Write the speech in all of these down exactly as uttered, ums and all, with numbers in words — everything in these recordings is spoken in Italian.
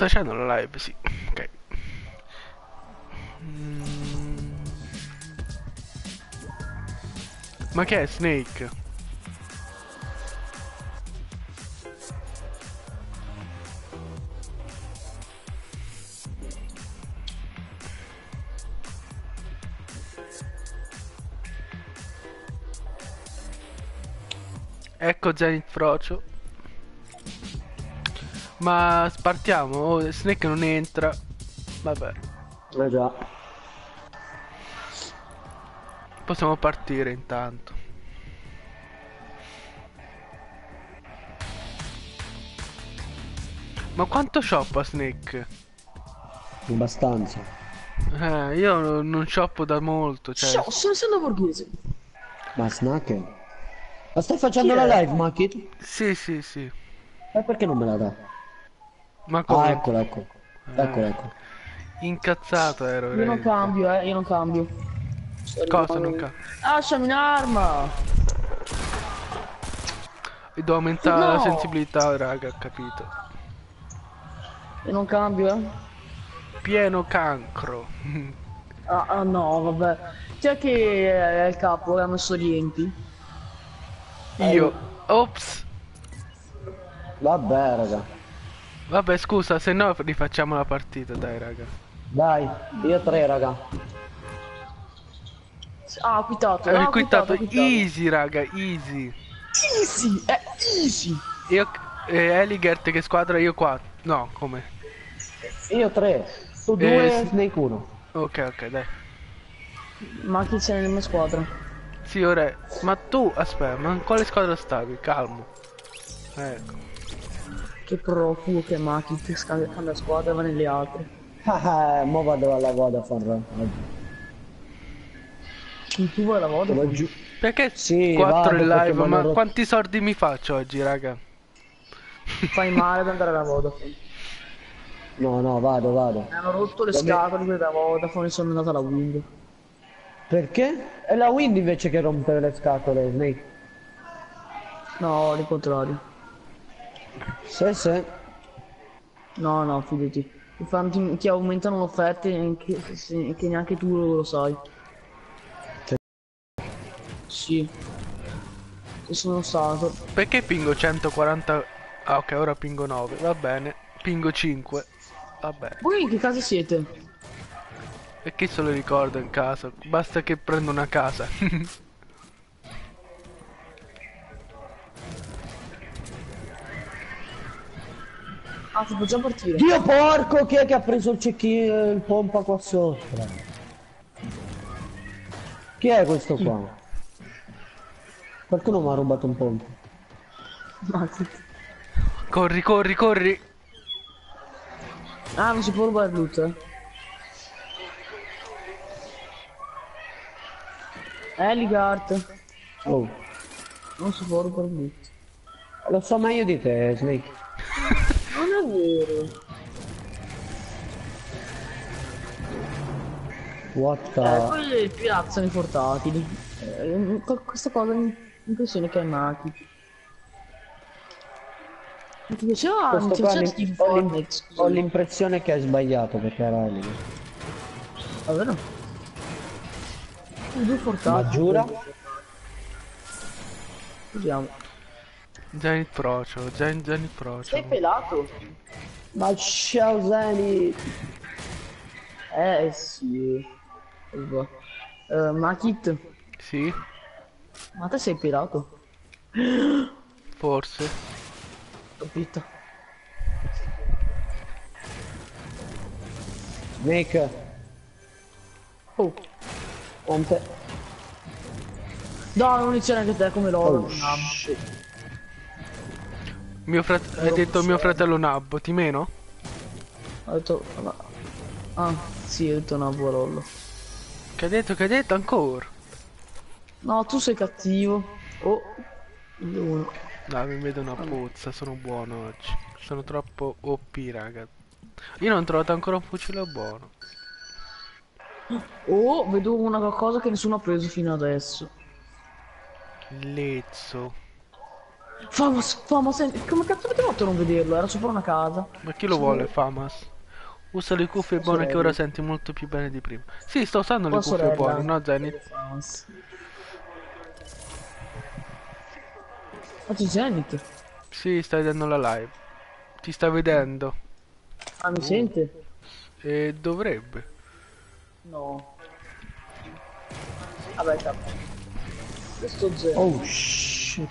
sta facendo la live, sì. Ok. Mm. Ma che è Snake? Ecco Zenith Frocio. Ma spartiamo, oh, Snake non entra. Vabbè. Eh già. Possiamo partire intanto. Ma quanto shoppa Snake? Abbastanza. Eh, io non shoppo da molto, cioè... Ciao, sono essendo borghese. Ma snack? Ma stai Chi facendo la è? live, Makit? Sì, sì, sì. E perché non me la dà? Ma Ah, come? eccolo, ecco. Eccolo, Eh, ecco. incazzato ero Io non veramente. cambio, eh, io non cambio. Sto Cosa non rimanendo. ca... Lasciami un'arma! E devo aumentare la No! sensibilità, raga, ho capito. Io non cambio, eh. Pieno cancro. Ah, ah, no, vabbè. Chi è che è il capo che ha messo riempi? Io. Ops. Vabbè, raga. Vabbè, scusa, se no rifacciamo la partita, dai, raga. Dai, io tre, raga. Ah, ha quitato, Hai ah, ha quitato, quittato ha quitato. easy, raga, easy. Easy, è easy. Io... Eh, Eligert che squadra, io qua. No, come? Io tre. Tu Eh, due, sì. Snake uno. Ok, ok, dai. Ma chi c'è nella mia squadra? Sì, ora... Ma tu, aspetta, ma in quale squadra stavi? Calmo. Ecco. Che profumo che Maki che scambia cambia squadra e va nelle altre. Ah, mo vado alla Vodafone, Tu tu vuoi la raga. Vodafone? Giù. Perché Sì, quattro in vado perché mi live? hanno Ma rotto. quanti soldi mi faccio oggi, raga? Fai male ad andare alla Vodafone. No, no, vado, vado. Mi hanno rotto le Dove- scatole quelle da Vodafone e sono andato alla Wind. Perché? È la Wind invece che rompe le scatole, Snake. No, al contrario. Sì, sì. No, no, fidati. Ti, fanno, ti, ti aumentano le offerte che, se- che neanche tu lo, lo sai. Sì. Ci sono stato. Perché pingo centoquaranta? Ah, ok, ora pingo nove, va bene. Pingo cinque, vabbè. Voi in che casa siete? E chi se lo ricorda in casa? Basta che prendo una casa. Ah, ti può già partire. Dio porco, chi è che ha preso il cecchino, il pompa qua sopra? Chi è questo qua? Qualcuno mi ha rubato un pompa. Ma che... Corri, corri, corri. Ah, non si può rubare il loot, eh. Eligard. Oh, Non si può rubare il loot. lo so meglio di te, Snake. Non è vero. What Eh, the... poi i pirati sono i portatili. Eh, co- questa cosa mi impressiona che è Maki. Mi ti piaceva, mi Questo ti qua piaceva l'im- Steve ho l'im- Fortnite, ho scusa. l'impressione che hai sbagliato perché era lì. Davvero? I due Ma portatili. giura? Vediamo. Zenith Procio, Zen Zenith Procio. Sei pelato? Ma ciao Zeni! Eh sì. Uh, Makit, Sì, ma te sei pelato? forse. Capito? Snake, Oh. onte. No, non iniziare anche te come loro. Oh, shit. Mio fratello, hai detto mio fratello Nabbo, ti meno? Ho detto... ma- Ah, sì, ho detto no, buolollo. Che hai detto, che hai detto ancora? No, tu sei cattivo. Oh, io uno. No, mi vedo una puzza, sono buono oggi. Sono troppo O P, raga. Io non ho trovato ancora un fucile buono. Oh, vedo una cosa che nessuno ha preso fino adesso. Lezzo. Famos, Famos, senti, come cazzo avete fatto a non vederlo? Era sopra una casa. Ma chi lo vuole, Famas? Usa le cuffie Tua buone che ora sorella. senti molto più bene di prima. Sì, sto usando le Tua cuffie buone, sorella. no Zenith? Quello Famos. Ma c'è Zenith? Sì, stai vedendo la live. Ti sta vedendo. Ah, mi sente? E dovrebbe. No. Vabbè, capo. Questo zero. Oh shit.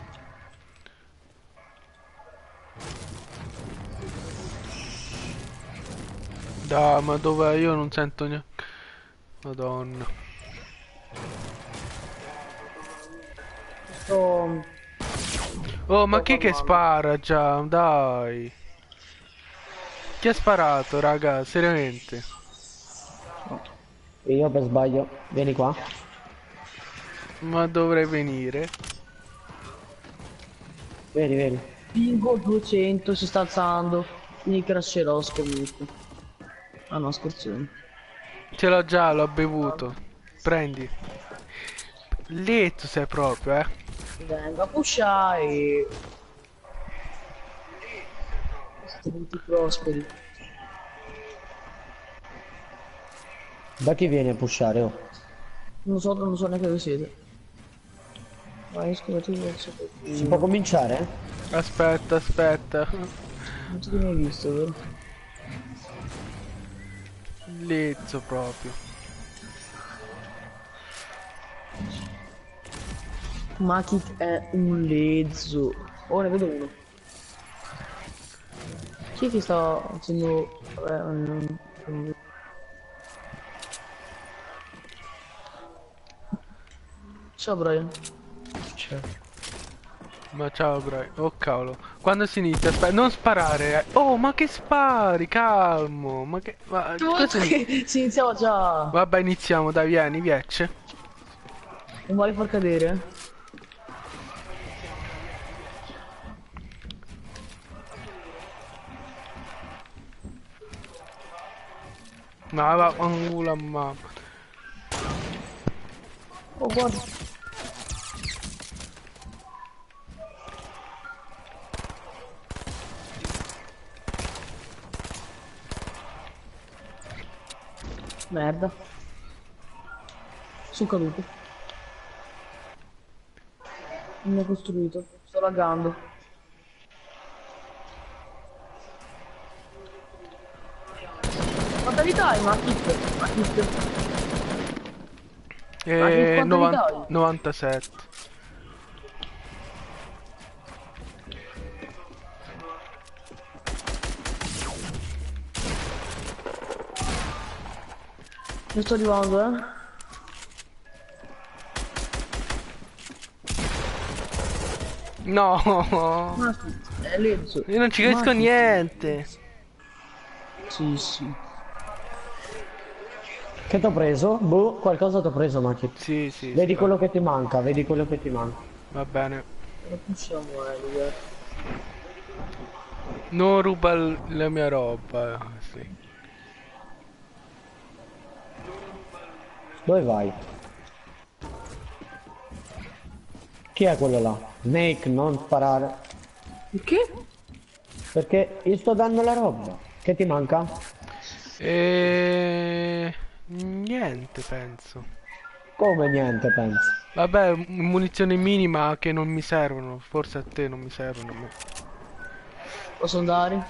Dai, ma dov'è? Io non sento neanche. Madonna. Sto... Oh, ma sto chi che farmando. spara già? Dai. Chi ha sparato, raga? Seriamente. Io per sbaglio. Vieni qua. Ma dovrei venire. Vieni, vieni. Bingo duecento si sta alzando. Quindi crasherò comunque. Ah no, scherzone. Ce l'ho già, l'ho bevuto. Prendi. Letto sei proprio, eh. Venga a pushare. Siete tutti prosperi. Da chi vieni a pushare, oh? Non so, non so neanche dove siete. Ma iscrivetevi al sito. Si può cominciare? Aspetta, aspetta. Non ti ho mai visto, vero? Lezzo proprio. Makik è un lezzo. Oh, ne vedo uno. Chi è che sta facendo... Eh, un- un- Ciao Brian. C'è. Ma ciao, Brian. Oh, cavolo. Quando si inizia? Aspetta, non sparare. eh. Oh, ma che spari? Calmo. Ma che... Ma Che cosa volta ini- che si iniziava già. Vabbè, iniziamo. Dai, vieni, viecce. Non vuole far cadere? Ma va, angula, mamma. Oh, guarda. Merda. Sono caduto. Non ho costruito. Sto laggando. Quanta vita hai, Makik? Makik? Ma che E quanta vita hai? novantasette. Ne sto arrivando, eh. No, Makik, è lezzo. io non ci capisco Makik. niente. Sì, sì. Che t'ho preso? Boh, qualcosa t'ho preso, Maki. Sì, sì, Vedi spero. quello che ti manca, vedi quello che ti manca. Va bene. Lo pussiamo, eh, ragazzi. Non ruba l- la mia roba. Sì. Dove vai? Chi è quello là? Snake, non sparare. Perché? Perché io sto dando la roba. Che ti manca? E... Niente, penso. Come niente, pensi? Vabbè, m- munizioni minima che non mi servono. Forse a te non mi servono. Ma... Posso andare?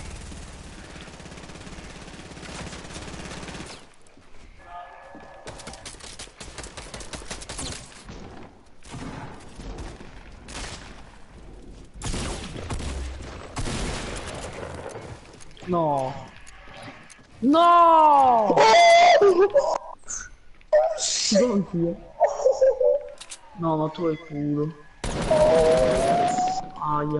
No. No! Ci sono anch'io. No, ma tu hai culo. Aia.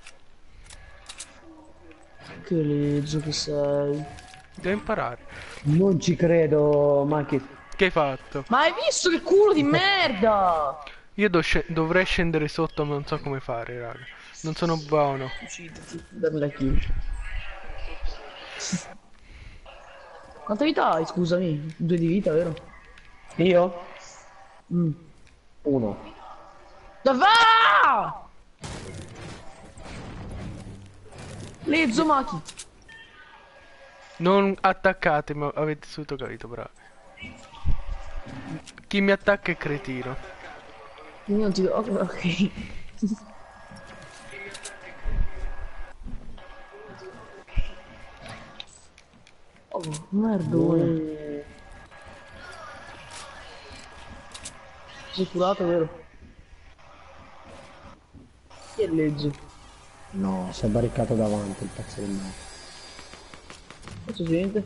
Che legge che sei. Devo imparare. Non ci credo, Maki. Che hai fatto? Ma hai visto che culo di merda? Io do- sce- dovrei scendere sotto, ma non so come fare, raga. Non sono buono. Ucciditi, dammi la kill. Quanta vita hai, scusami? Due di vita, vero? Io? Mm. Uno. Davvero? Lezzo Maki. Non attaccatemi, avete subito capito, bravi. Chi mi attacca è cretino. Io non ti do... Ok. Oh, merdone. Sei curato, vero? Chi è legge? No, si è barricato davanti il pezzo del mare. Non c'è gente?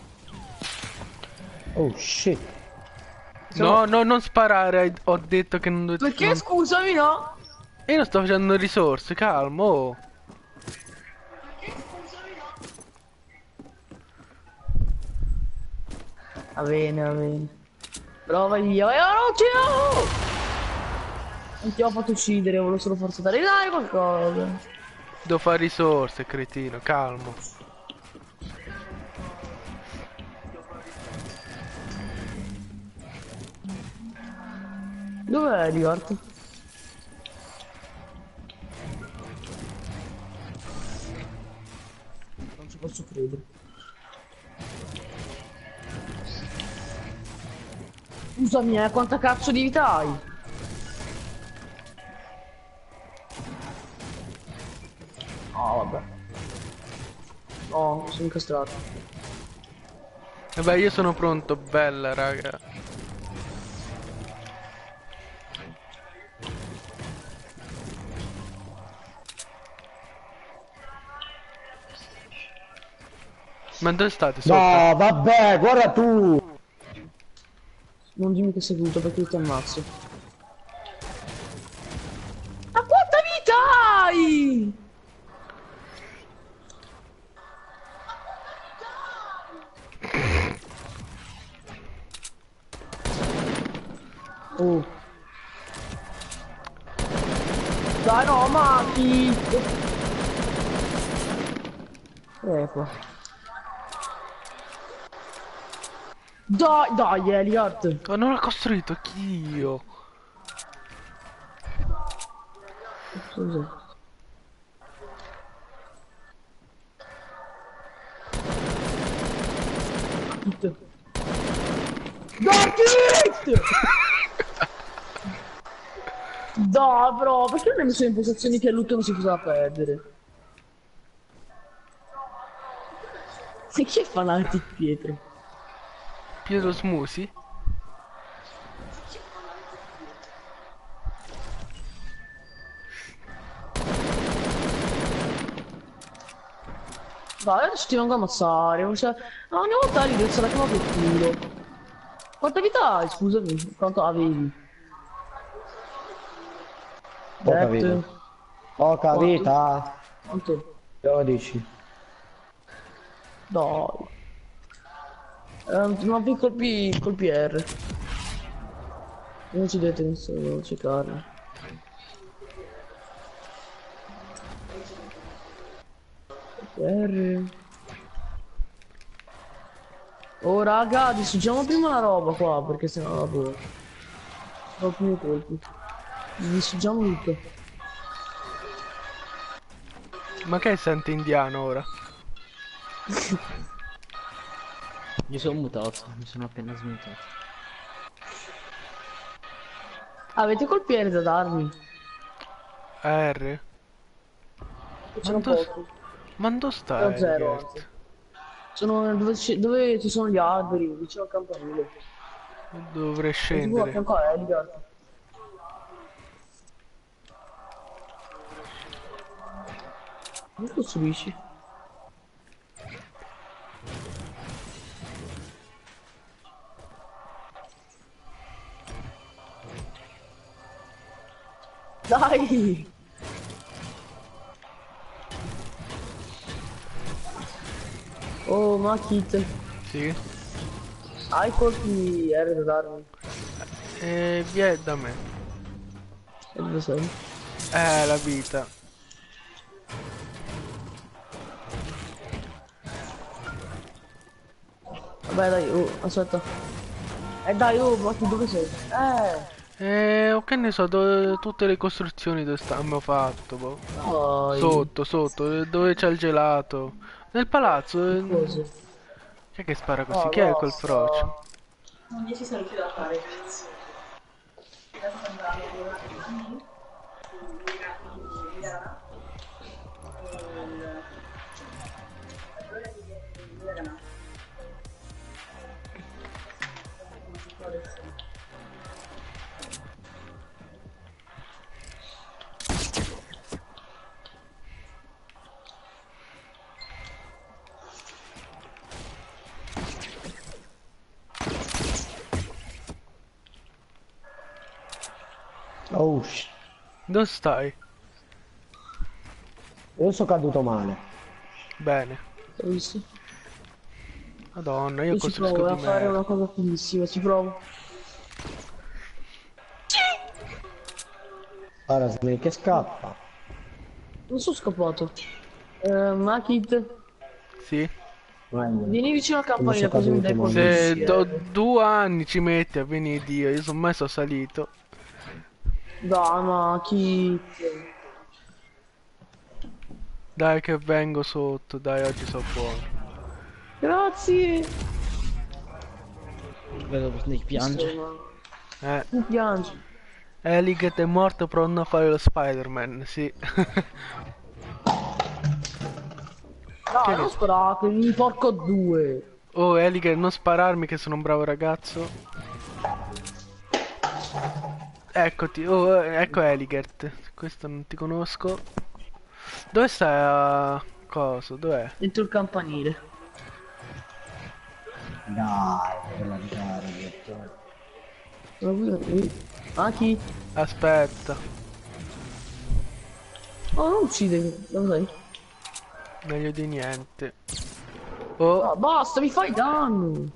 Oh shit. No, no, non sparare, hai- ho detto che non dovete... Perché non- scusami, no? Io non sto facendo risorse, calmo. Oh. Va bene, va bene. Prova via. Eh, no, ciao! Non ti ho fatto uccidere, volevo solo farti dare dai qualcosa. Devo fare risorse, cretino, calmo. Dov'è Rigart? Non ci posso credere. Scusami, eh, quanta cazzo di vita hai? Oh, vabbè. No, sono incastrato. Vabbè, io sono pronto, bella, raga. Ma dove state? Sopra? No, vabbè, guarda tu. Non dimmi che sei venuto perché io ti ammazzo. Ma quanta vita hai? Oh. Dai no, Maki! Ecco. Dai, dai, Eliart! Ma non l'ho costruito, chi io? Scusa. Hit. Dai, hit! Dai, bro, perché non hai messo in impostazioni che l'ultimo si poteva perdere? E chi è Fanatic Pietro? Pietro Smusi? Dai, adesso ti vengo a ammazzare. Cioè, no, ogni volta lì sarà chiamato il culo. Quanta vita hai? Scusami, quanto avevi? Poca Death. vita. Poca Quanto? vita. Quanto? dodici. Dai. Eh, ma più colpi, colpi R. Non ci dovete solo cercare. R. Oh raga, distruggiamo prima la roba qua, perché sennò la boh. Ho più colpi. Distruggiamo tutto. Ma che sente indiano ora? Mi sono mutato, mi sono appena smutato. Avete colpi R da darmi? R? Ce n'ho Ma dove pochi. ma dove Ne sta ho zero, Elgert? anzi. Sono dove, ci- dove ci sono gli alberi, vicino al campanile. Dovrei Sei sicuro a scendere. fianco a Edgar? Non costruisci? Dai! Oh, ma Kit, Sì? hai colpi R da darmi? E via da me. E dove sei? Eh, la vita. Vabbè dai, oh, aspetta. Eh dai, oh, ma tu dove sei? Eh! Eh, o che ne so, dove, tutte le costruzioni dove sta, abbiamo fatto, boh. Poi, Sotto, sotto, eh, dove c'è il gelato. Nel palazzo. che eh, cose? Chi è che spara così? Oh, Chi è quel frocio? basta. Non mi ci sono più da fare. Oh, sh- Dove stai? io sono caduto male. Bene. Hai visto? Madonna, io Io ci costruisco provo di a fare merda. una cosa fighissima, ci provo. Ora Snake che scappa. Non sono scappato. Eh, Makit, Sì? Meglio. vieni vicino al Come campanile sono così mi dai caduto, colpi mamma. Se do insieme. due anni ci metti a venire Dio, io sono mai sono salito. Dai, Makit. Dai che vengo sotto, dai oggi sono buono. Grazie. Vedo che Snake piange. Eh, Mi piangi. Eliget è morto pronto a fare lo Spider-Man, sì. Che Dai, non ne- sparatevi, porco due. Oh Eliget, non spararmi che sono un bravo ragazzo. Eccoti, oh, eh, ecco Eligert. Questo non ti conosco. Dove sta? Cosa? Dov'è? Dentro il campanile. Dai, per la gara, Maki? Aspetta, Oh, non uccidimi, lo sai? meglio di niente. Oh, Ah, basta, mi fai danno.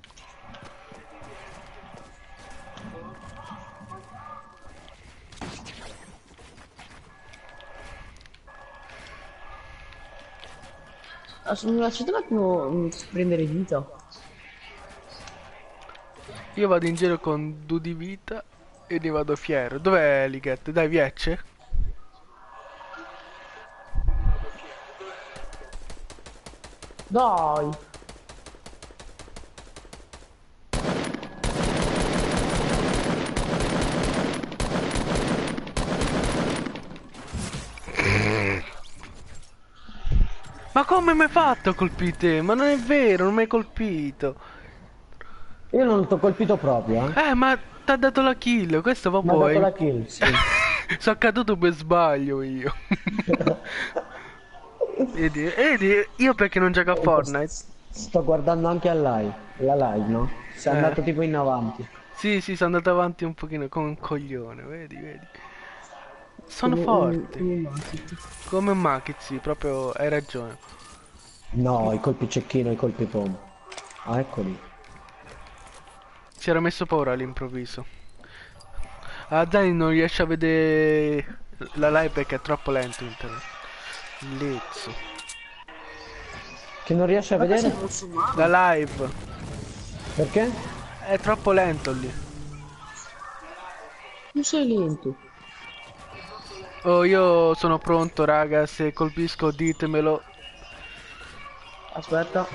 Aspetta, mi lasciate un attimo mm, prendere vita. io vado in giro con due di vita e ne vado fiero. Dov'è Eliget? Dai, viecce? Dai. Ma come mi hai fatto a colpire te? Ma non è vero, non mi hai colpito. Io non t'ho colpito proprio, eh. Eh, ma t'ha dato la kill, questo Mi ha proprio dato è... la kill, sì. Sono caduto per sbaglio io. Vedi, vedi, io perché non gioco a Fortnite? Sto guardando anche a live, la live, no? Sei Eh. andato tipo in avanti. Sì, sì, sono andato avanti un pochino come un coglione, vedi, vedi. Sono Come- forte. come Maki. Come Makit, sì, proprio hai ragione. No, i colpi cecchino, i colpi pom. Ah, eccoli. Si era messo paura all'improvviso. Ah, Dani non riesce a vedere la live perché è troppo lento internet. Lezzo. Che non riesci a Ma vedere? sei rosso mano? La live Perché? è troppo lento lì. Tu sei lento. Oh, io sono pronto, raga, se colpisco ditemelo. Aspetta.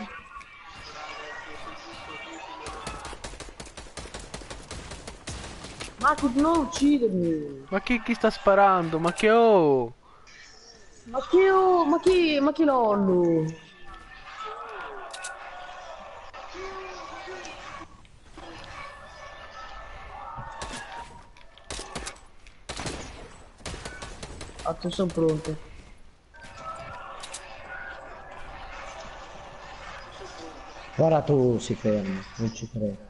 Maki, non uccidermi. Ma chi, chi sta sparando? Ma che oh? Ma che oh, ma chi, ma chi nonno? Ah, tu sono pronto. Ora tu si ferma, non ci credo.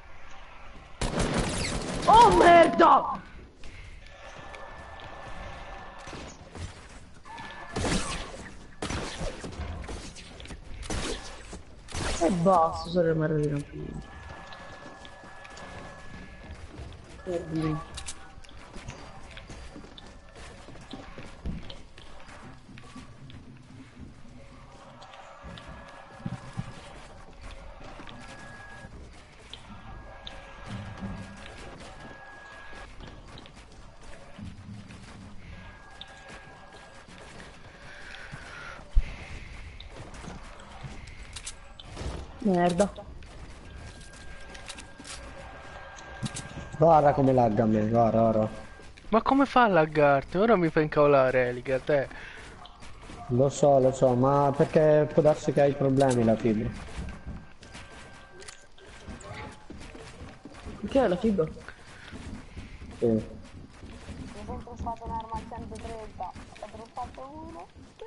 Oh merda! E basta, sarei merda di rampino. Oddio. Merda. Guarda come lagga a me, guarda, guarda. Ma come fa a laggarti? Ora mi fa incavolare, Eliga, te. Lo so, lo so, ma perché può darsi che hai problemi la fibra. Che è la fibra? Sì. Mi sono truffato un'arma al centotrenta. Ho truffato uno. Che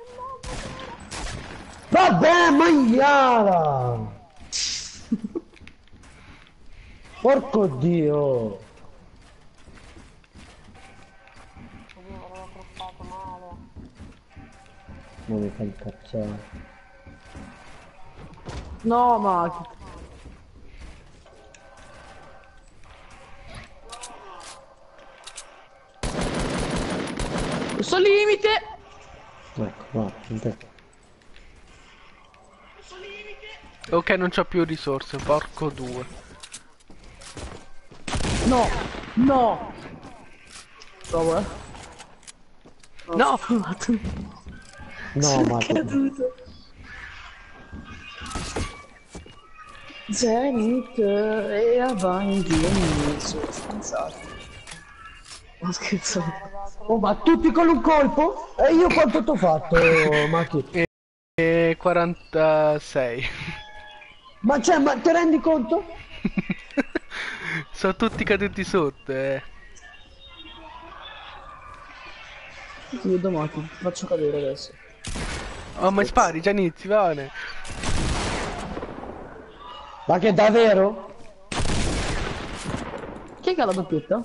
no, Vabbè, maiala! Porco Dio! io l'avevo truffato male. Non mi fa incazzare. No, ma... Questo limite! Ecco, guarda, senti. Ok, non c'ho più risorse, porco due. No! No! Provo, eh. No! No, ma Caduto. Zenith e avanti e mi sono scherzato. Ho scherzato. oh, ma tutti con un colpo? E io quanto t'ho fatto, Maki? E quarantasei. Ma cioè, ma ti rendi conto? Sono tutti caduti sotto, eh. Ti vedo Maki, faccio cadere adesso. Oh, ma spari, già inizi, Vane. Ma che davvero? Chi è che ha la doppietta?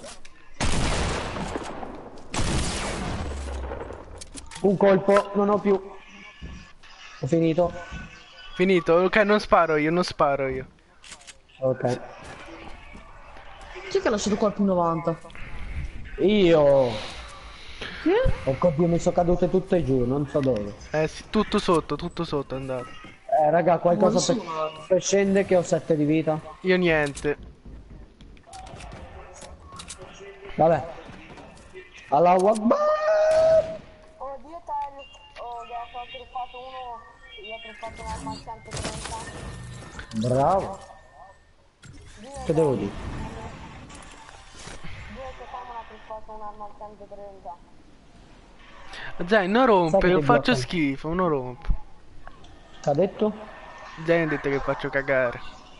Un colpo, non ho più. Ho finito. Finito? Ok, non sparo io, non sparo io. Ok. Chi è che ha lasciato qua più novanta? Io. Chi? Oh oddio, mi sono cadute tutte giù, non so dove. Eh sì, tutto sotto, tutto sotto è andato. Eh, raga, qualcosa Non per, so. per scendere che ho sette di vita. Io niente. Vabbè. Allahu Akbar. Oddio, Telly. Oh, dopo ho truffato uno. Io ho truffato un'arma al centotrenta. Bravo. Che devo dire? Due che fanno ha truffato un'arma al centotrenta. Zai, non rompe, Sai io che faccio blocca? schifo, non rompe. Che ha detto? Zai ha detto che faccio cagare.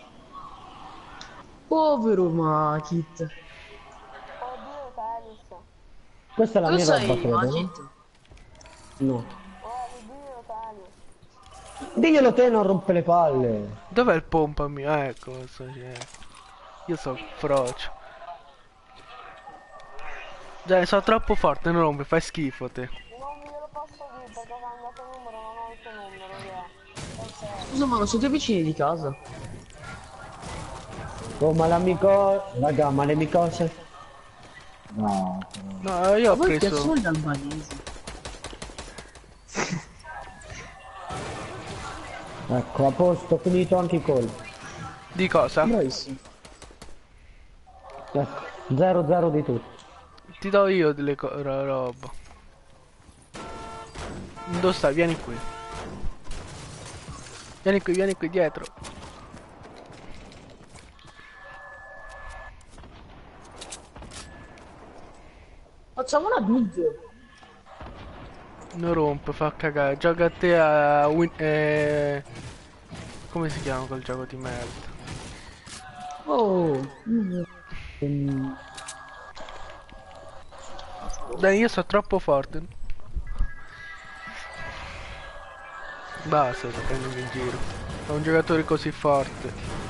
Povero Makit. Oddio, Telly. Questa è la Dove mia sei, roba, credo. no? Makit? No. Oh, Dio, Telly. Diglielo te, non rompe le palle. Dov'è il pompa mio? Ah, ecco, so, c'è. Io so frocio. Zai, sono troppo forte, non rompe, fai schifo te. Non glielo posso dire perché ho cambiato numero, non ho il suo numero, via. Perché Scusa, ma non siete vicini di casa? Oh, ma l'amico... Raga, ma le mie cose... No. No, io Ma ho voi che preso... sono gli albanesi? Ecco, a posto, ho finito anche i colpi. Di cosa? Bravissimo. Ecco, zero zero di tutto. Ti do io delle co- ro- roba. Dove stai? Vieni qui. Vieni qui, vieni qui dietro. Facciamo una big. Non rompe, fa cagare. Gioca a te a win eh... come si chiama quel gioco di merda? Oh. Mm. Dai, io sono troppo forte. Basta, sto prendendo in giro. È un giocatore così forte.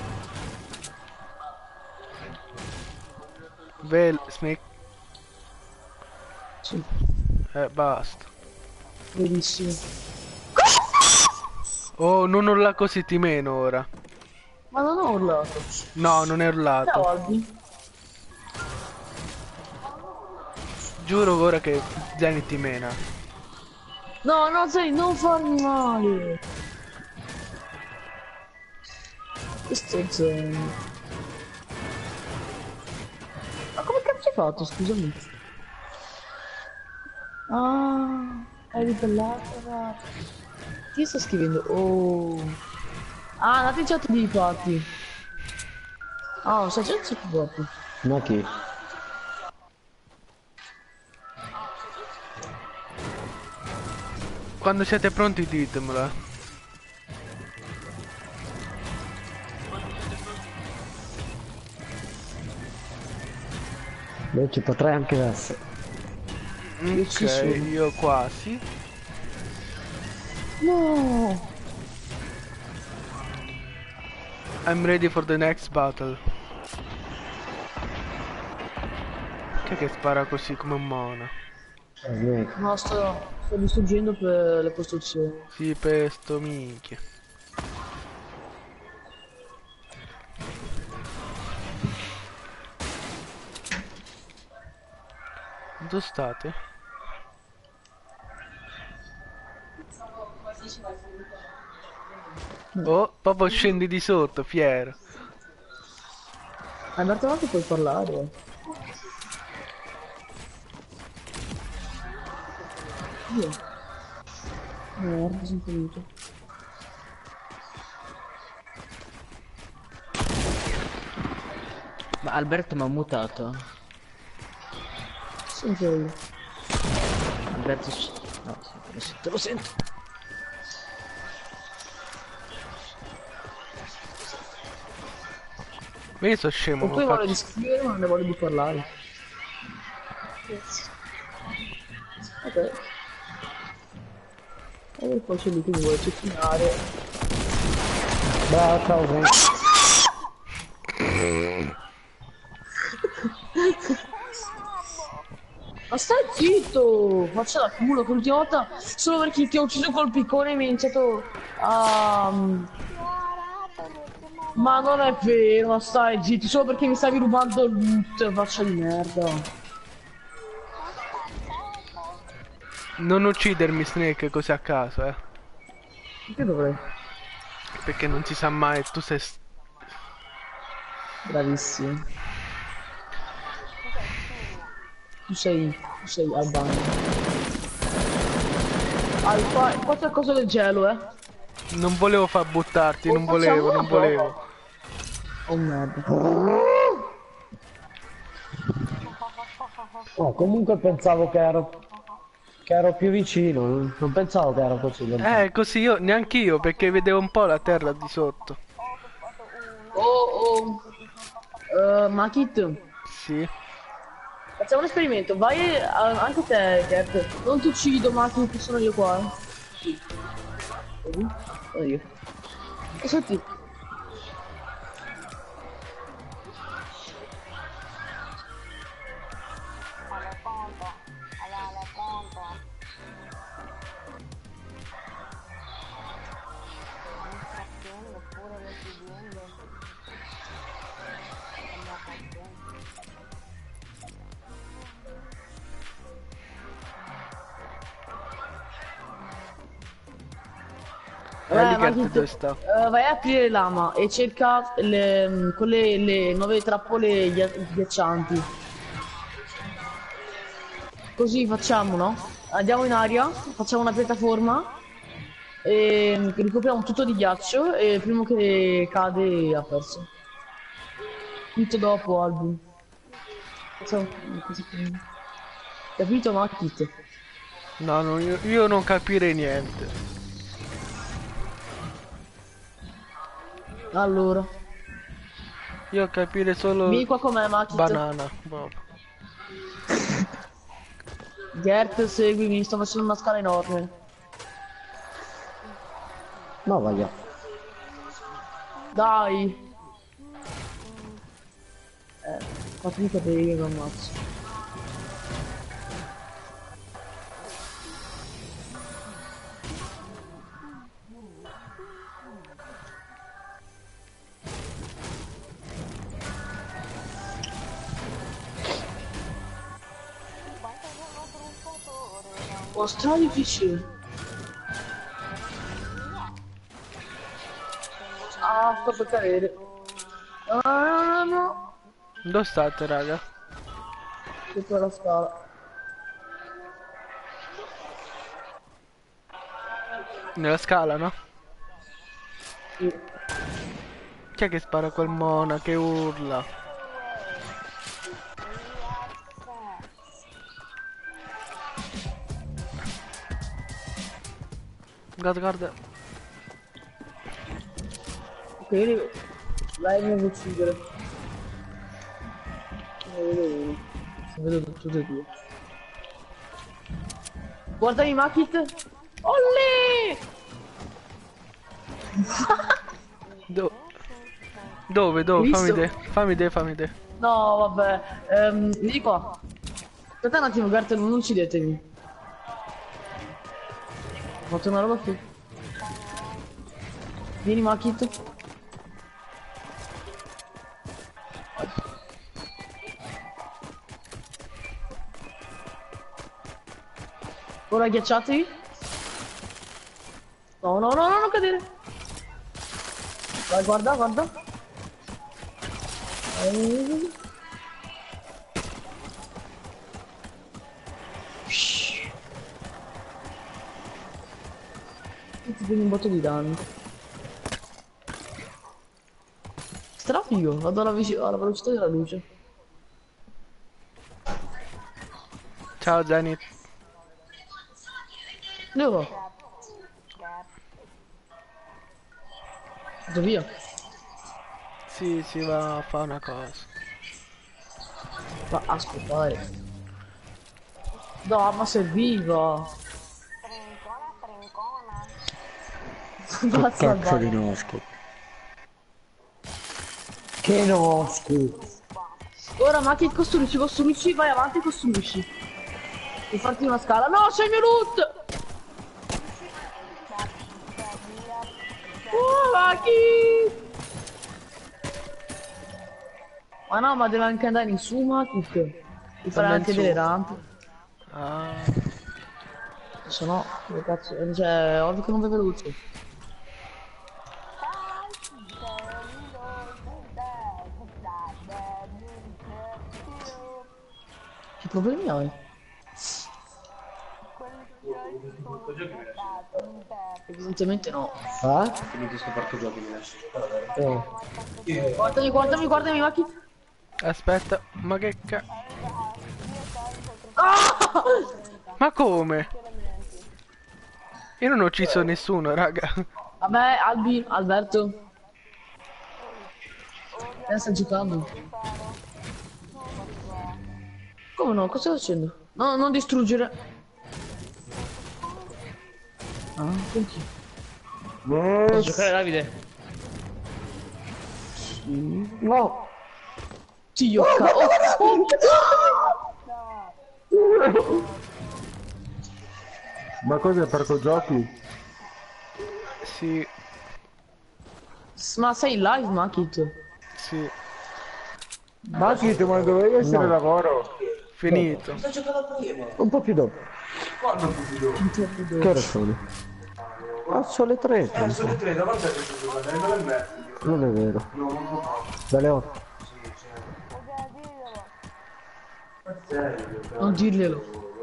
Vel... Smack... Sì, Eh, basta. bellissimo. Oh, non urla così, ti meno ora. Ma non ho urlato. No, non è urlato. Ciao Albi. Giuro ora che Zenith ti mena. No, no, sei, non farmi male. Questo è Zen. Ma come cazzo hai fatto, scusami? Ah, hai ribellato, raga. Chi sta scrivendo? Oh. Ah, andate in chat di party. Ah, non sai c'è il chat di party. Ma chi? Quando siete pronti ditemela. Beh, ci potrei anche essere. Ok, ci sono. io quasi. No! I'm ready for the next battle. Che è che spara così come un mono? Eh, Snake. No, sto, sto distruggendo per le costruzioni. Sì, pesto, minchia. Dove state? Oh, proprio scendi di sotto, fiero. Alberto, ma tu puoi parlare? Io? No, guarda, sono finito. Ma Alberto mi ha mutato. Sento io. Alberto... s- No, sì, lo sento, lo sento. Ma io sono scemo, O non poi vuole di faccio... scrivere, ma non ne vuole di parlare. Ok. E poi c'è lì che vuole ceccinare. Bravo, ciao Snake. Ma stai zitto! Faccia da culo, che l'ultima volta solo perché ti ho ucciso col piccone mi hai iniziato a... Ma non è vero, ma stai zitto, solo perché mi stavi rubando il loot, faccia di merda. Non uccidermi, Snake, così a caso, eh. Perché dovrei? Perché non si sa mai, tu sei... s- Bravissimo. Tu sei... tu sei Albano. Hai qua... qua c'è cosa del gelo, eh? Non volevo far buttarti, Oh, non facciamo volevo, una non prova. volevo. Oh merda. Oh, comunque pensavo che ero... che ero più vicino. Non non pensavo che ero così lontano. Eh, così io, neanche io, perché vedevo un po' la terra di sotto. Oh, oh. Uh, Makit, Sì. facciamo un esperimento. Vai a- anche te, Gert. Non ti uccido, Makit, sono io qua. Eh. Vedi? Sono io. E senti. Alle conto, alle alle conto. Mi trattengo pure le chiudendo. Sembra contento. Eh, lì Eh, Gert Makit, dove sta? eh, vai a aprire l'ama e cerca le, con le, le nuove trappole ghi- ghiaccianti. Così facciamo, no? Andiamo in aria, facciamo una piattaforma e ricopriamo tutto di ghiaccio e il primo che cade ha perso. Tutto dopo, album. Facciamo... Capito, Makit? No, no, io, io non capirei niente. Allora, Io capire solo vieni qua con me, Makit. banana. Boh. Gert, seguimi, sto facendo una scala enorme. No, voglia. Dai! Eh, fatemi capire che mi ammazzo. Quanto sono truffatore? Oh, stra difficile. Ah, sto per cadere. No, no, no, no. Dove state, raga? Sopra la scala. Nella scala, no? Sì. Chi è che spara quel mona che urla? Guarda, guarda. Ok, io lei mi vuole uccidere. Ne vedo uno. Ne vedo tutti e due. Guardami Makit. Olè! Do- dove, dove? Hai Fammi visto? vedere, fammi vedere, fammi vedere. No, vabbè. Ehm, vieni qua. Aspetta un attimo, Garten, non uccidetemi. Ho fatto una roba qui. Vieni Makit. Ora ghiacciatevi. No, no, no, no, non cadere. Vai, guarda, guarda. Eh. Ti prendi un botto di danni. Strafigo, vado alla, vici- alla velocità della luce. Ciao Zenith. Dove va? Vado via. Sì, si va a fare una cosa. Ma ascoltare. No, ma serviva. Trincona, trincona. Basta Cazzo di andare. noschi. Che noschi. Ora ma che costruisci, costruisci, vai avanti, costruisci. Devi farti una scala. No, c'è il mio loot! Oh, Maki! Ma no, ma deve anche andare in su, Maki. Devi fare Anda in anche su. delle rampe. Ah, Se no, che cazzo, cioè, ovvio che non vai veloce. Che problemi hai? Evidentemente no. Eh? Finito sto parco giochi mi lascio. Eh. Guardami, guardami, guardami, Maki. aspetta, ma che ca... Ah! Ma come? Io non ho ucciso nessuno, raga. Vabbè, Albi, Alberto. Eh, sta giocando. Come no? Cosa stai facendo? No, non distruggere. Ah, perché? Eh, Giocare Davide. no. Sì, io ca- oh, oh. Ma cos'è parco giochi? Sì, Ma sei in live, Makit? sì, Ma chi ma dovevi essere lavoro? finito. Un po' più dopo. Che ore sono? Ah, sono le tre. Eh, sono le tre, davanti a te sto giocando, alle nove e mezza. Non è vero. No, non può fare. Dalle otto. Non dirglielo.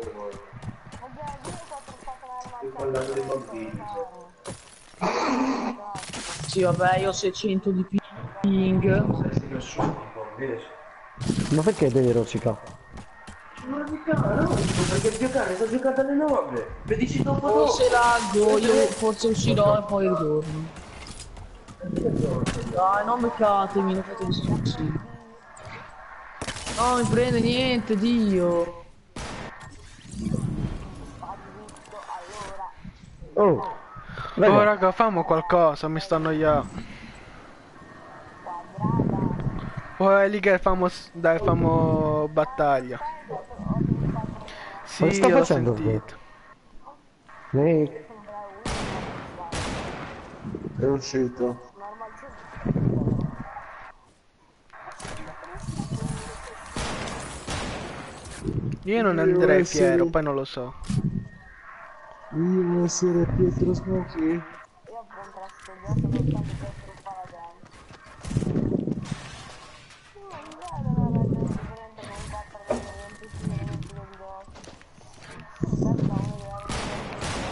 Il collato dei bambini. Sì, vabbè, io ho seicento di ping. Sei cresciuto un po', invece. Ma perché devi rossicare? Ma giocare, no? Perché giocare, sto giocando alle nove. Vedici dopo Forse laggo, io forse uscirò e poi ritorno. Dai, non beccatemi, non fate discorsi. No, mi prende niente, Dio. Oh. Oh raga, famo qualcosa, mi sto annoiando. Oh, è lì che famo, s- dai, famo battaglia. Sì, Cosa sta l'ho facendo? sentito. Nick. È uscito. Io non andrei fiero, poi non lo so. Io voglio essere Pietro Smoky. Io ho comprato sto gioco soltanto per truffare la gente. Non vedo la gente differente con quattro venticinque elementi di dosso. Aspetta,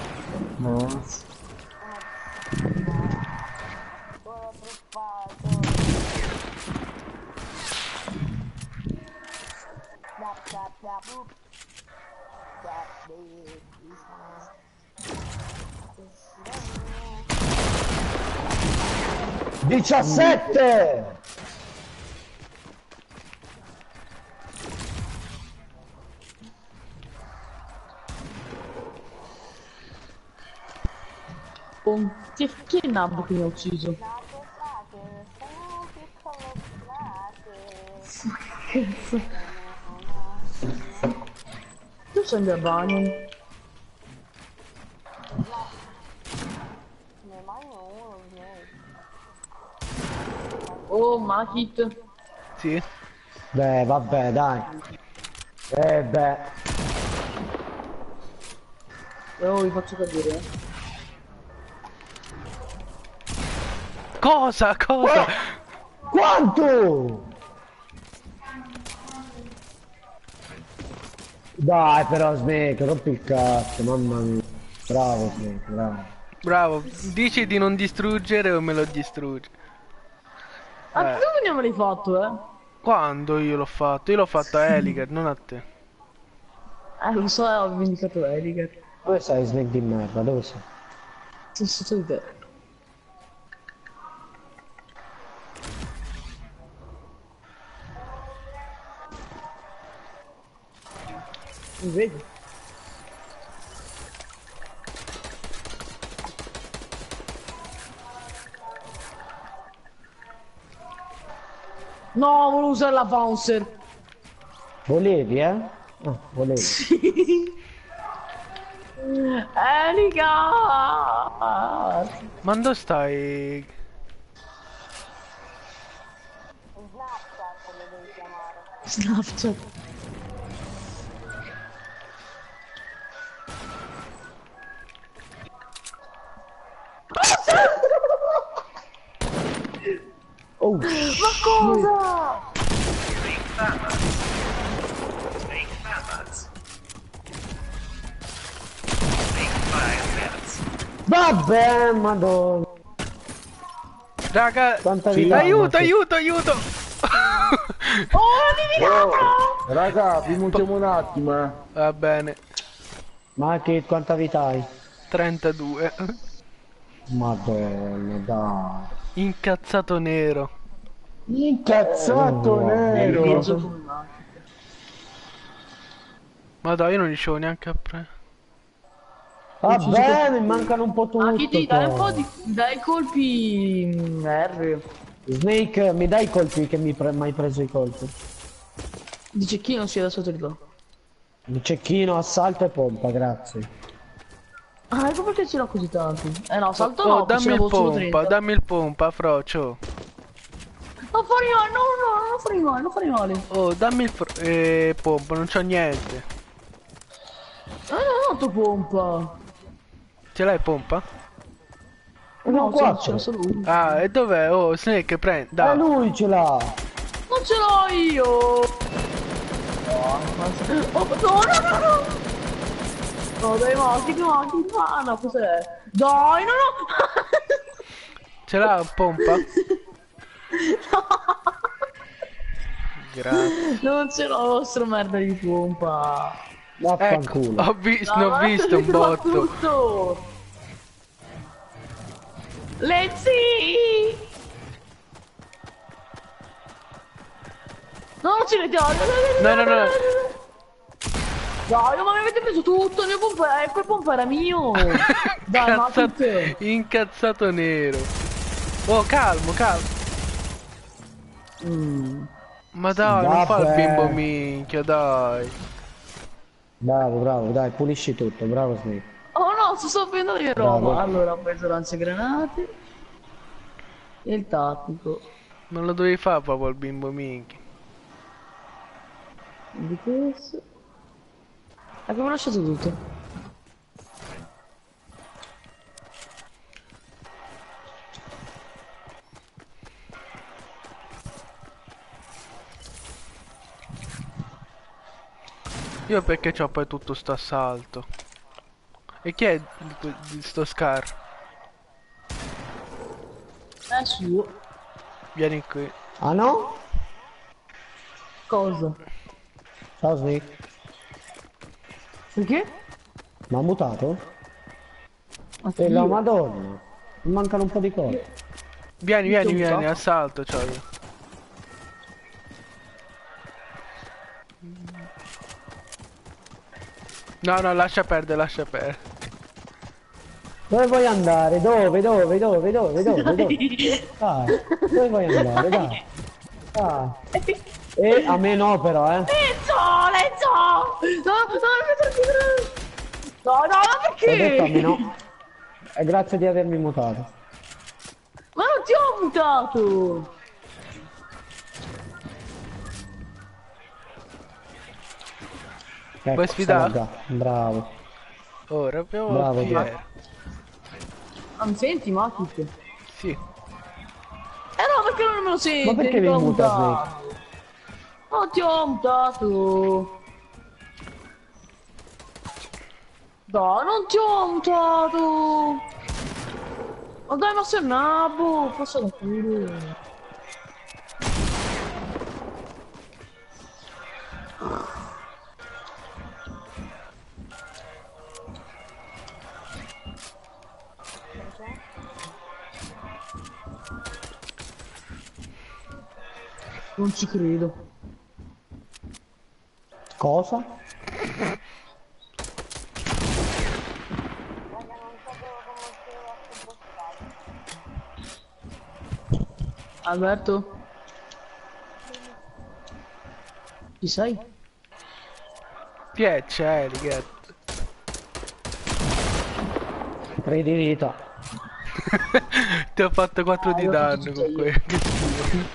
uno deve No. avere quello truffato. diciassette! Oh, chi, chi è il nabbo che mi ha ucciso? Cazzo. Tu sei in bagno. Ne mangio uno, Snake. Oh, Makit. Sì. Beh, vabbè, dai. Eh beh. Oh, vi faccio capire. eh. Cosa? Cosa? Quanto? Dai però Snake, rompi il cazzo, mamma mia. Bravo Snake, bravo. Bravo, dici di non distruggere o me lo distruggi? Ah, Eh. tu non me l'hai fatto, eh? Quando io l'ho fatto? Io l'ho fatto a Eliger, non a te. Eh, lo so, ho vendicato Eliger. Dove sei Snake di merda? Dove sei? Sono sotto di te. Mi vedi? No, volevo usare la bouncer. Volevi, eh? Ah, volevi. Eliga! Ma dove stai? Snapchat lo devi chiamare. Snapchat. Oh, Ma cosa? vabbè, madonna. Raga, Quanta Sì. vita aiuto, hanno? aiuto, aiuto! Oh, eliminato! Raga, vi montiamo un attimo, eh. Va bene, Ma che quanta vita hai? trentadue. Madonna, dai. Incazzato nero. Incazzato nero. Peggio con me. Ma dai, io non riuscivo neanche a prendere. Va bene, mancano un po' tutti. Ah, Kitty, dai un po' di... dai colpi... mm, R. Snake, mi dai i colpi che mi pre- hai preso i colpi? Di cecchino si è da sotto di là. Il cecchino, assalto e pompa, grazie. Ah, ecco perché ce l'ho così tanti. Eh no, salto Oh, no, dammi ce il l'avevo solo pompa, trenta. dammi il pompa, frocio. Non fare male, no, no, non fare male, non fare male. Oh, dammi il fro- eh, pompa, non c'ho niente. Eh, non ho tu pompa. Ce l'hai pompa? Uno No, quattro. ce l'ho solo uno. Ah, e dov'è? Oh, Snake, prendi, Eh, dai. lui ce l'ha. Non ce l'ho io! Oh, no, no, no, no! No, dai, Maki, Maki, ma no, cos'è? Dai, no, no! Ce l'ha pompa? Grazie. Non ce l'ho, vostro merda di pompa! Ecco, Vaffanculo. ho visto, No, ne ho ma visto un te lo fa botto. tutto! Lezzi! No, non ci vediamo! No, no, no. Dai, ma mi avete preso tutto, il mio pompa, eh, quel pompa era mio! Dai, ma Incazzato, tutte! incazzato nero. Oh, calmo, calmo. Mm. Ma dai, non fa il Vabbè. bimbo minchia, dai. Bravo, bravo, dai, pulisci tutto, bravo Snake. Oh no, sto sapendo di Bravo. roba! Allora ho preso lanciagranate e il tattico. Non lo dovevi fare proprio il bimbo minchia. Di questo. Abbiamo lasciato tutto. Io perché c'ho poi tutto sto assalto? E chi è di, que- di sto Scar? È suo. Vieni qui. Ah no? Cosa? Ciao Snake. Perché? Ma ha mutato? Ma E la io- madonna. Mi mancano un po' di cose. Vieni, vieni, Tutto un vieni, po'. assalto, c'ho io. No, no, lascia perdere, lascia perdere. Dove vuoi andare? Dove, dove, dove, dove, dove, dove? Dai, dove vuoi andare? Dai. Dai. E a me no però, eh. Lenzo! Lenzo! No, no, no, no, no, Ho detto a me perché? no. E grazie di avermi mutato. Ma non ti ho mutato! Ecco, Vuoi sfidare? Salaga. Bravo. Ora abbiamo Bravo, Pier. Ah, mi senti, Matic? Sì. Eh no, perché non me lo senti? Ma perché Ti ho mi muta, mutato. Non ti ho mutato. Dai, non ti ho mutato. Ma dai, ma sei un nabo, passa da culo. Non ci credo. Cosa? Raga, non sapevo come uscire da sto boscato. Alberto? Ci sei? Pier, c'è, righetto. tre di vita. Ti ho fatto quattro Ah, di l'ho fatto danno tutta con io. quello. Che schifo.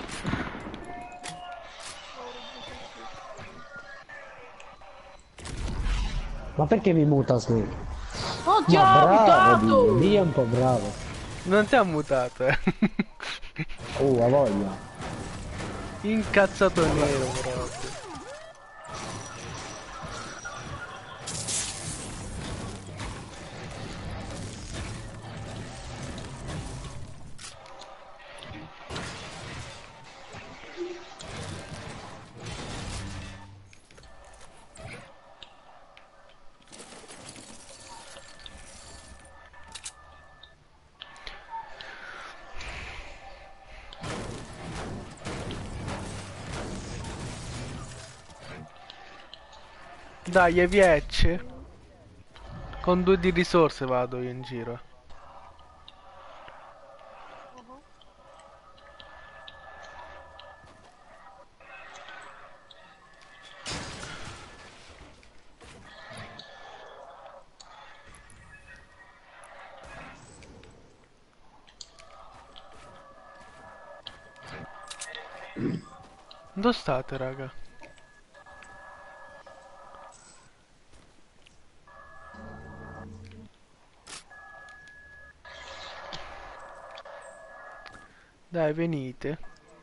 Ma perché mi muta Snake? Non ti Ma ho bravo, Dio, mutato! Dio è un po' bravo. Non ti ha mutato, eh. Uh, ha voglia. Incazzato nero proprio. Dai, e viecce. Con due di risorse vado io in giro. Dove state, raga? Dai, venite.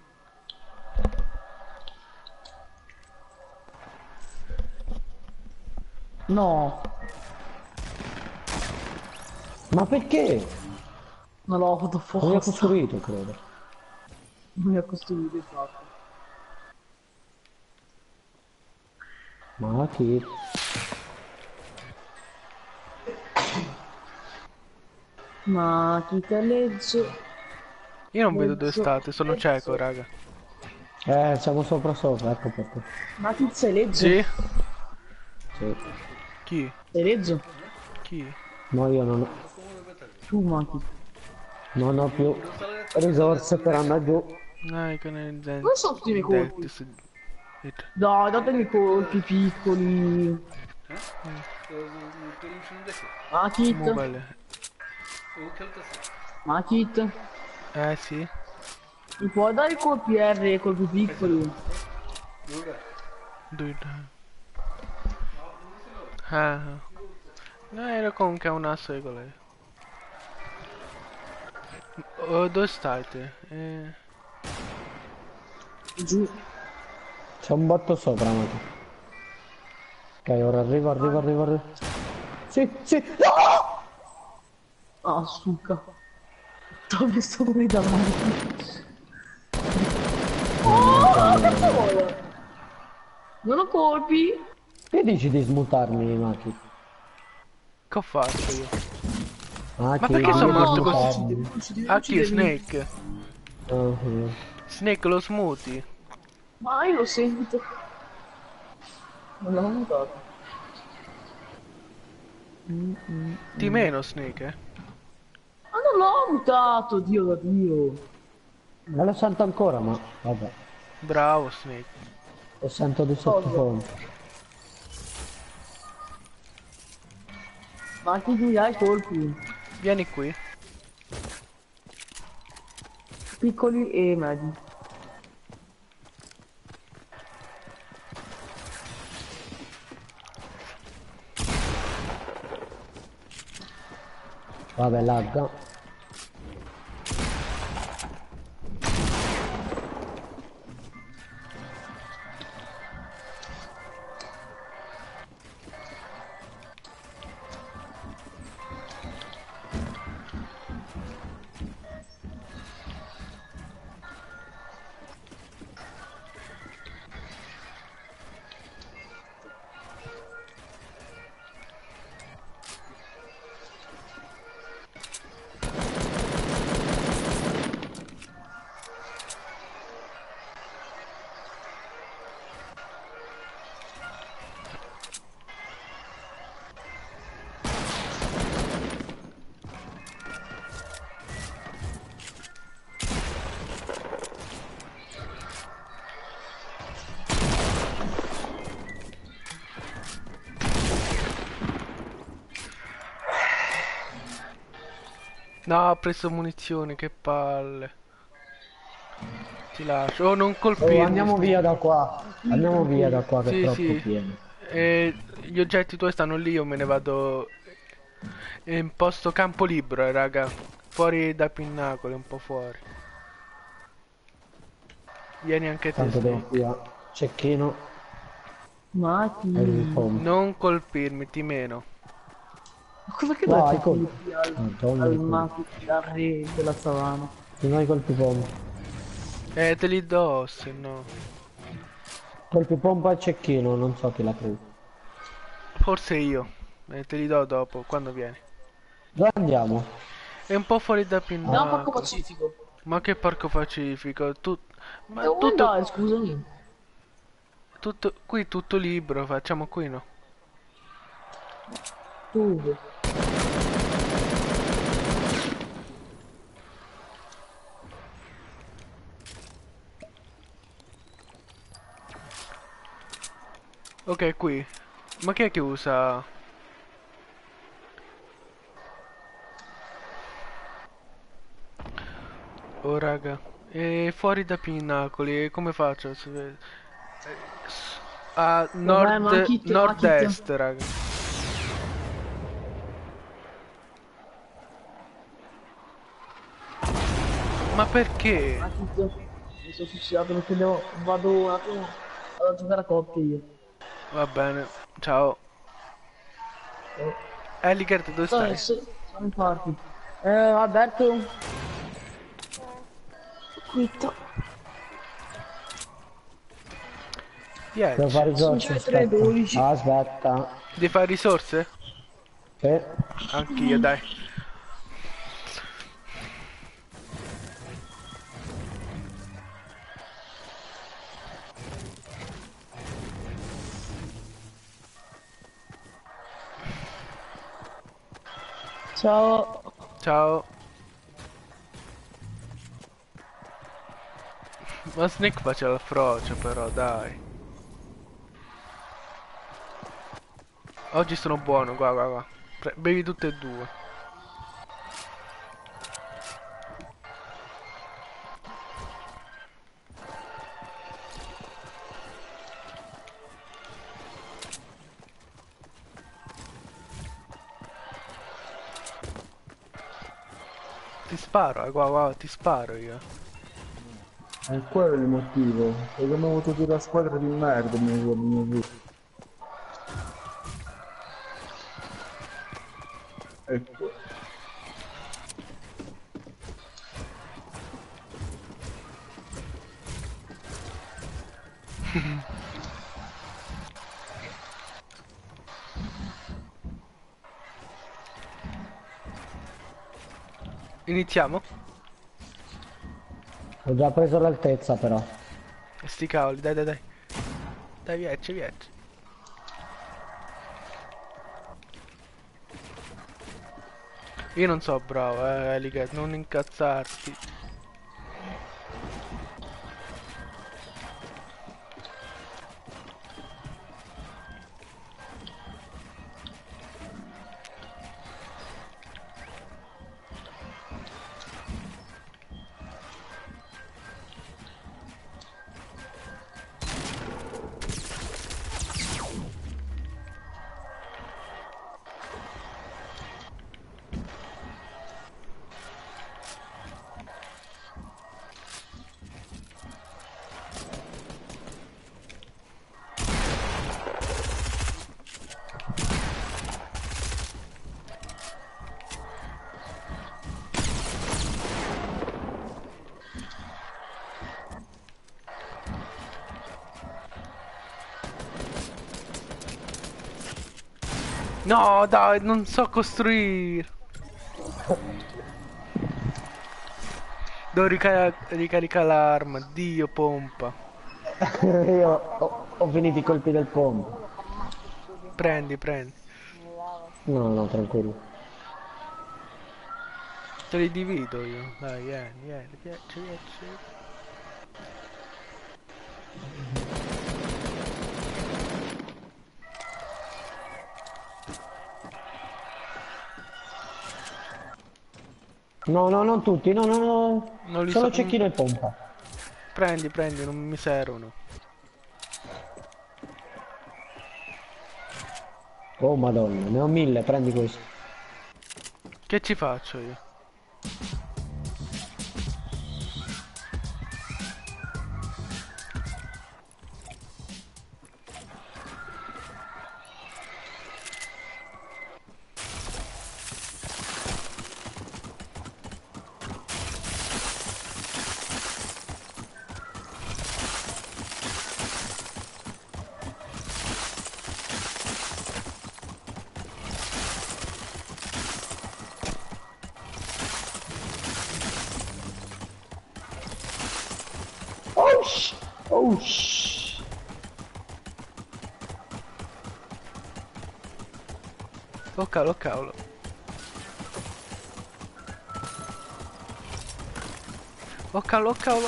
No, Ma perché? non l'ho fatto Non mi ha apposta. costruito, credo. Non mi ha costruito infatti. Ma chi? Ma chi te legge? Io non vedo dove Legge- state, sono cieco, raga. Eh, siamo sopra sopra, ecco perché. Ma chi sei legge? Sì? Sì. Chi? Sei legge? Chi? No, io non ho, Tu, ma chi? non ho più risorse per andare giù. Dai, che ne gente. Dove sono tutti i miei colpi? It. Dai, datemi i colpi piccoli. Ma kit? Mobile. Ma kit? Eh sì. Mi puoi dare i colpi R e i colpi piccoli? Dove? Ah. No, era comunque un asso di quello. Oh, dove stai te? Eh. Giù. C'è un botto sopra, ma. Ok, ora arrivo, arrivo, arrivo, arrivo. Sì, sì. No! Ah, succa. Dove sto qui davanti? Oh, cazzo vuole? Non ho colpi? Che dici di smutarmi, Maki? Che ho fatto io? Ah, Ma chi- perché sono io morto non così? so. Non ci devi Ah, chi? uccidermi. Snake? Ah, sì. Snake lo smoothie? Ma io l'ho sentito. Non l'ho notato. Ti meno Snake, eh? Ma non l'ho mutato, Dio da Dio. Non lo sento ancora, ma vabbè. Bravo Snake. Lo sento di Cosa? sottofondo. Ma anche tu hai colpi. Vieni qui. Piccoli e medi. Vabbè, lagga. No, ho preso munizioni, che palle. Ti lascio. Oh, non Oh, colpirmi. andiamo Snake. via da qua. Andiamo via da qua che è Sì, troppo sì. pieno. E gli oggetti tuoi stanno lì, io me ne vado in posto campo libero, eh, raga. Fuori da Pinnacoli, un po' fuori. Vieni anche te, Tanto devo Snake. via. Cecchino Ma ti... e il pompo. Non colpirmi, ti meno. Ma cosa che Vai, dai colpi. colpi al, Madonna al di colpi. mago, al re della savana? Non hai colpi pompa. Eh, te li do, se no. Colpi pompa al cecchino, non so chi l'ha preso. Forse io. Eh, te li do dopo, quando vieni. Dove andiamo? È un po' fuori da Andiamo a Parco Pinnacoli. Pacifico. Ma che parco pacifico? Tu... Ma Devo tutto... andare, scusami. tutto... Qui tutto libero, facciamo qui, no? Tu. Ok, qui. Ma chi è che usa... Oh, raga. E fuori da Pinnacoli, come faccio? Se- eh, s- A Vabbè, ma nord... chi te- ma chi te- nord-est, raga. Ma perché? Ma chi te- Mi sono suicidato perché devo... vado un attimo a giocare a coppie io. Va bene. Ciao. Eligard, dove Dai, stai? se- sono in party. Eh, Alberto? Quitto. Devo fare dieci. Sono risorse, già tre, aspetta. dodici. Ah, aspetta. Devi fare risorse? Sì. Anch'io, dai. Ciao. Ciao. Ma Snake faceva il frocio però, dai. Oggi sono buono, qua, qua, qua. Pre- bevi tutte e due. Ti sparo, eh, qua, qua, ti sparo io. E quello è il motivo. Perché abbiamo avuto tutta la squadra di merda, mio mio Ecco. Iniziamo? Ho già preso l'altezza però. E sti cavoli, dai dai dai. Dai, viecci, viecci. Io non so bravo, eh, Eliga, non incazzarti. No, dai, non so costruire. Devo rica- ricaricare l'arma. Dio, pompa. Io ho, ho finito i colpi del pompo. Prendi, prendi. No, no, tranquillo. Te li divido io. Dai, vieni, vieni, vieni, vieni. No, no, non tutti, no, no, no. Non li Solo so. cecchino e pompa. Prendi, prendi, non mi servono. Oh madonna, ne ho mille, prendi questo. Che ci faccio io? Oh, sh oh, sh Oh cavolo, oh cavolo. Oh cavolo, oh cavolo.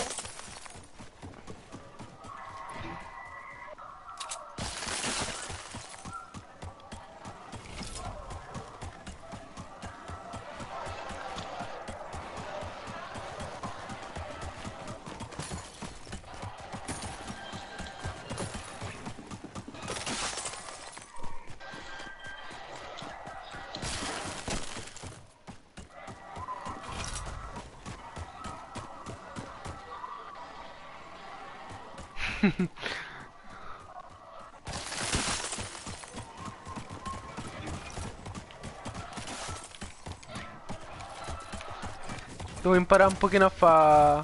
Devo imparare un pochino a fare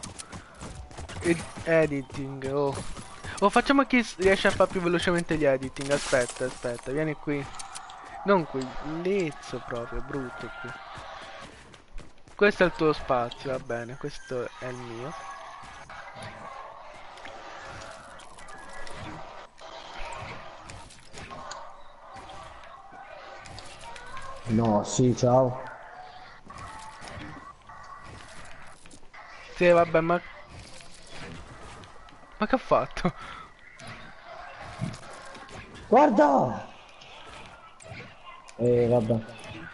editing. Oh. Oh, facciamo chi s- riesce a fare più velocemente gli editing. Aspetta, aspetta, vieni qui. Non qui, lezzo proprio, brutto qui. Questo è il tuo spazio, va bene, questo è il mio. No, sì, ciao. Sì, vabbè, ma... Ma che ho fatto? Guarda! Eh, vabbè.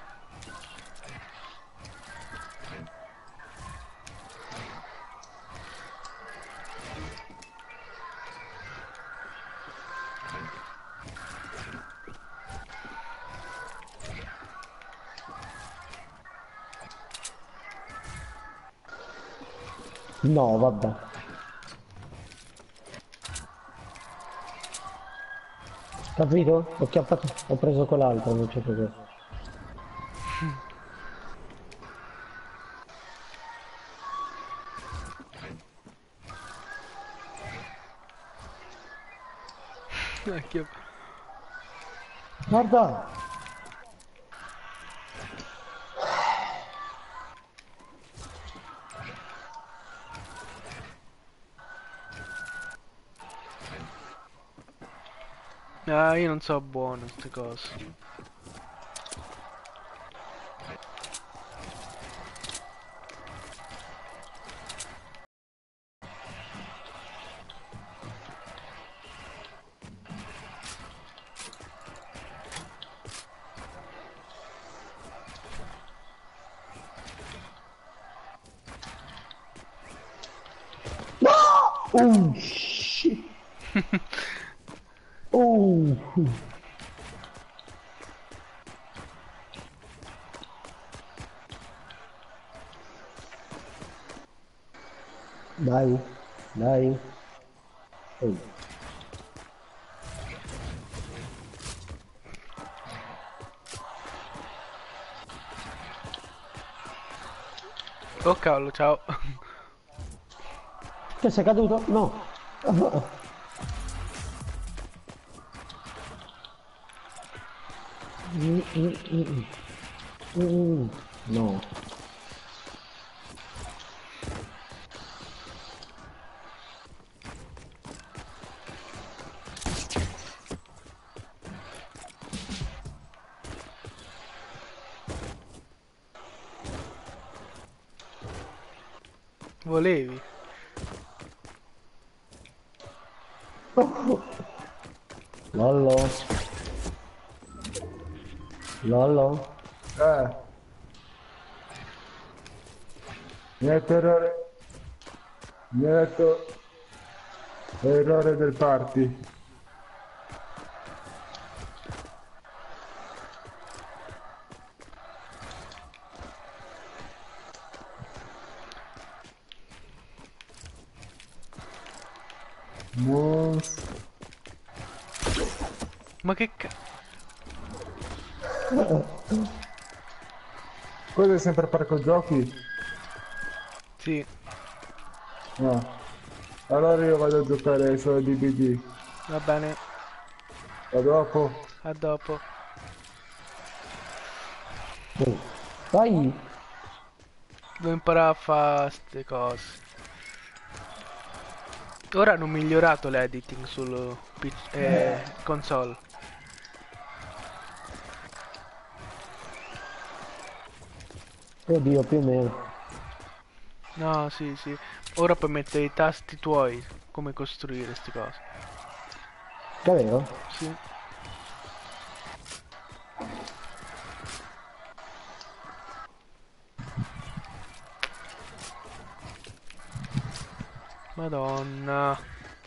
No, vabbè. Capito? Ho chiappato, ho preso quell'altro, non c'è più questo. Anch'io. Guarda! Ah, io non so buono queste cose. Oh shit. Oh. Dai, dai. Oh. Oh cavolo, ciao. Che sei caduto? No. Mm, mm, mm, mm. Mm, no. Volevi? Lollo. Lollo. Eh. Niente errore. Niente errore del party. Mos. Ma che ca... Questo è sempre parco giochi? Sì. No. Allora io vado a giocare solo D B D. Va bene. A dopo. A dopo. Oh. Vai. Devo imparare a fare ste cose. Ora hanno migliorato l'editing sul P C, eh, console. Oddio, più o meno. No, sì, sì. Ora puoi mettere i tasti tuoi. Come costruire ste cose. Davvero? Sì. Madonna.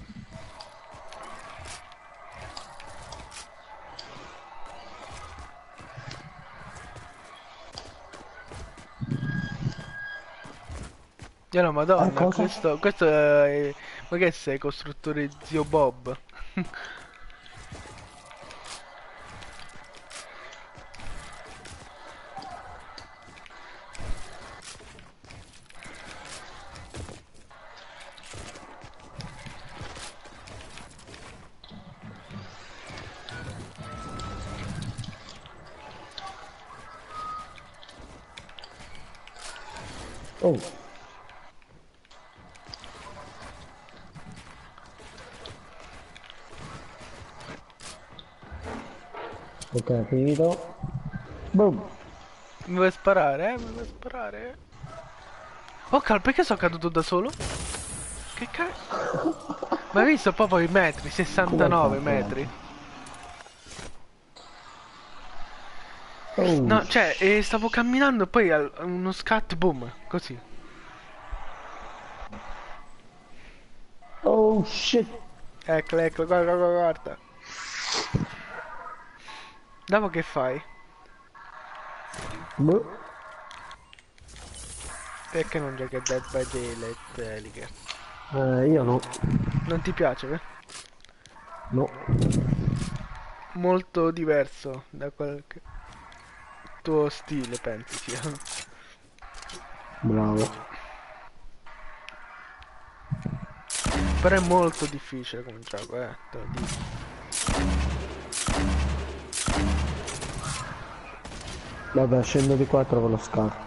Io no, Eh, madonna, cosa? questo, questo è... Ma che sei, costruttore zio Bob? Oh. Ok, finito. Boom. Mi vuoi sparare, eh? Mi vuoi sparare? Oh, cal, perché sono caduto da solo? Che cazzo? Ma hai visto proprio i metri? Come hai sessantanove fatto? metri. Oh. No, cioè, eh, stavo camminando e poi al- uno scat, boom, così. Oh shit. Eccolo, eccolo, guarda, guarda, guarda. Dopo che fai? Boh. Perché non giochi a Dead by Daylight, Eliger? Eh, io no. Non ti piace, eh? No. Molto diverso da quel che... tuo stile, pensi sia. Bravo. Però è molto difficile come gioco, eh, te lo dico. Vabbè, scendo di qua e trovo lo scarto.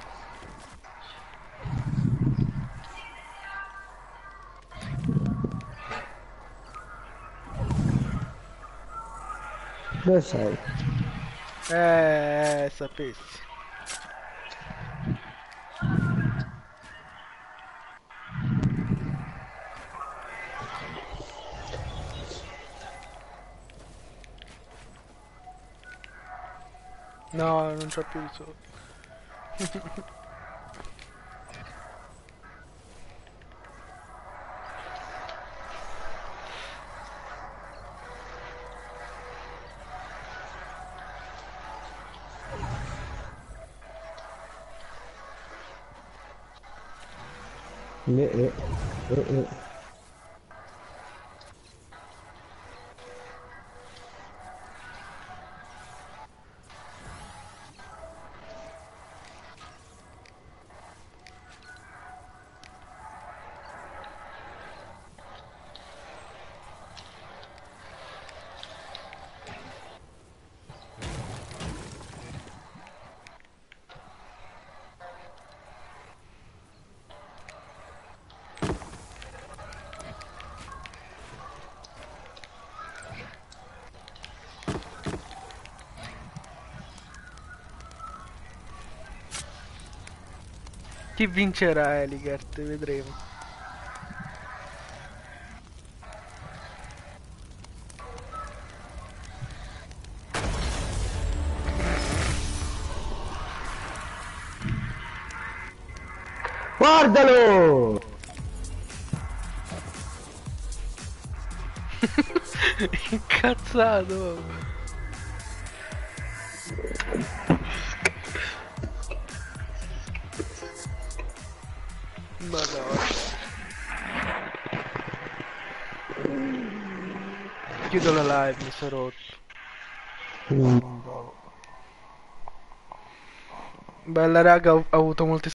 Dove sei? Eh, sapessi. No, non c'ho più i soldi. Eh, eh, eh, eh. Chi vincerà Eligert? Vedremo. Guardalo! Incazzato! Madonna. Chiudo la live, mi sono rotto. Mm. Bella raga, ho ho avuto molte